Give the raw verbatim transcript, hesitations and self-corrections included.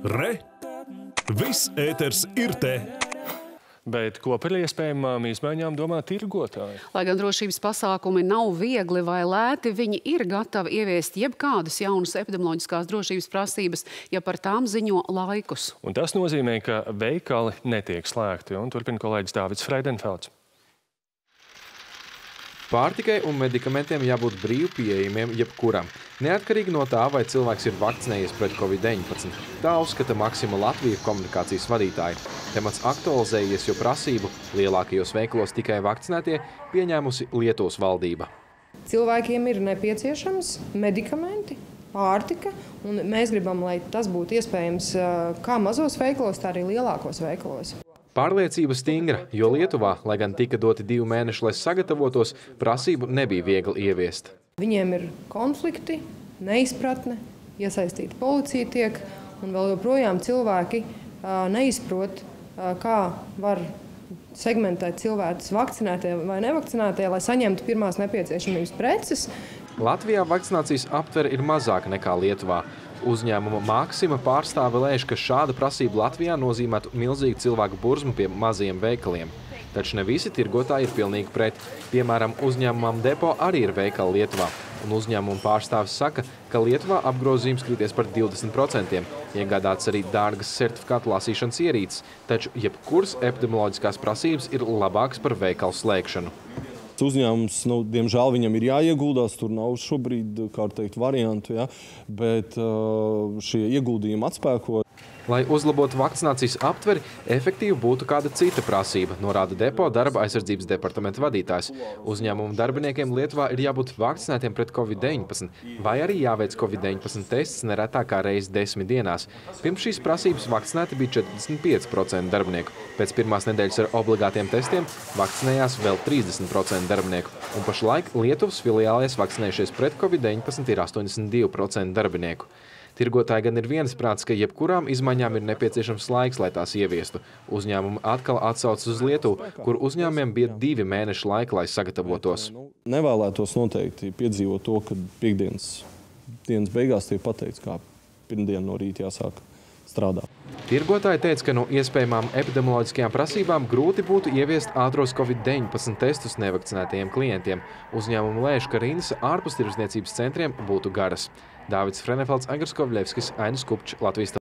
Re! Viss ēters ir te! Bet ko par iespējamām izmaiņām domā tirgotāji? Lai gan drošības pasākumi nav viegli vai lēti, viņi ir gatavi ieviest jebkādas jaunas epidemioloģiskās drošības prasības, ja par tām ziņo laikus. Un tas nozīmē, ka veikali netiek slēgti. Un turpina kolēģis Dāvids Freidenfelds. Pārtikai un medikamentiem jābūt brīvi pieejamiem jebkuram, neatkarīgi no tā, vai cilvēks ir vakcinējies pret covid deviņpadsmit. Tā uzskata Maksima Latvija komunikācijas vadītāja. Temats aktualizējies, jo prasību lielākajos veikalos tikai vakcinētie pieņēmusi Lietuvas valdība. Cilvēkiem ir nepieciešams medikamenti, pārtika, un mēs gribam, lai tas būtu iespējams kā mazos veikalos, tā arī lielākos veikalos. Pārliecība stingra, jo Lietuvā, lai gan tika doti divi mēneši, lai sagatavotos, prasību nebija viegli ieviest. Viņiem ir konflikti, neizpratne, iesaistīta policija tiek, un vēl joprojām cilvēki neizprot, kā var segmentēt cilvēkus vakcinētie vai nevakcinētie, lai saņemtu pirmās nepieciešamības preces. Latvijā vakcinācijas aptvere ir mazāka nekā Lietuvā. Uzņēmuma Maksima pārstāve lēš, ka šāda prasība Latvijā nozīmētu milzīgu cilvēku burzmu pie mazajiem veikaliem. Taču ne visi tirgotāji ir pilnīgi pret. Piemēram, uzņēmumam Depo arī ir veikali Lietuvā. Un uzņēmuma pārstāvis saka, ka Lietuvā apgrozījums krities par divdesmit procentiem. Iegādāts arī dārgas sertifikātu lasīšanas ierīces, taču jebkuras epidemioloģiskās prasības ir labākas par veikalu slēgšanu. Uzņēmums, nu, diemžēl, viņam ir jāieguldās, tur nav šobrīd, kā teikt, variantu, ja? Bet uh, šie ieguldījumi atspēko. Lai uzlabotu vakcinācijas aptveri, efektīvi būtu kāda cita prasība, norāda Depo darba aizsardzības departamenta vadītājs. Uzņēmumu darbiniekiem Lietuvā ir jābūt vakcinētiem pret covid deviņpadsmit, vai arī jāveic covid deviņpadsmit tests neretāk kā reizi desmit dienās. Pirms šīs prasības vakcinēti bija četrdesmit pieci procenti darbinieku. Pēc pirmās nedēļas ar obligātiem testiem vakcinējās vēl trīsdesmit procenti darbinieku. Un pašlaik Lietuvas filiālēs vakcinējušies pret covid deviņpadsmit ir astoņdesmit divi procenti darbinieku. Tirgotāji gan ir viensprāts, ka jebkurām izmaiņām ir nepieciešams laiks, lai tās ieviestu. Uzņēmumi atkal atsaucas uz Lietuvu, kur uzņēmumiem bija divi mēneši laika, lai sagatavotos. Nevēlētos noteikti piedzīvot to, ka piekdienas dienas beigās tiek pateikts, kā pirmdien no rīta jāsāk strādāt. Tirgotāji teica, ka no iespējamām epidemioloģiskajām prasībām grūti būtu ieviest ātros covid deviņpadsmit testus nevakcinētajiem klientiem. Uzņēmumi lēš, ka rindas ārpus tirdzniecības centriem būtu garas. Dāvids Freidenfelds, Aigars Kovļevskis, Ainis Kupčs, Latvijas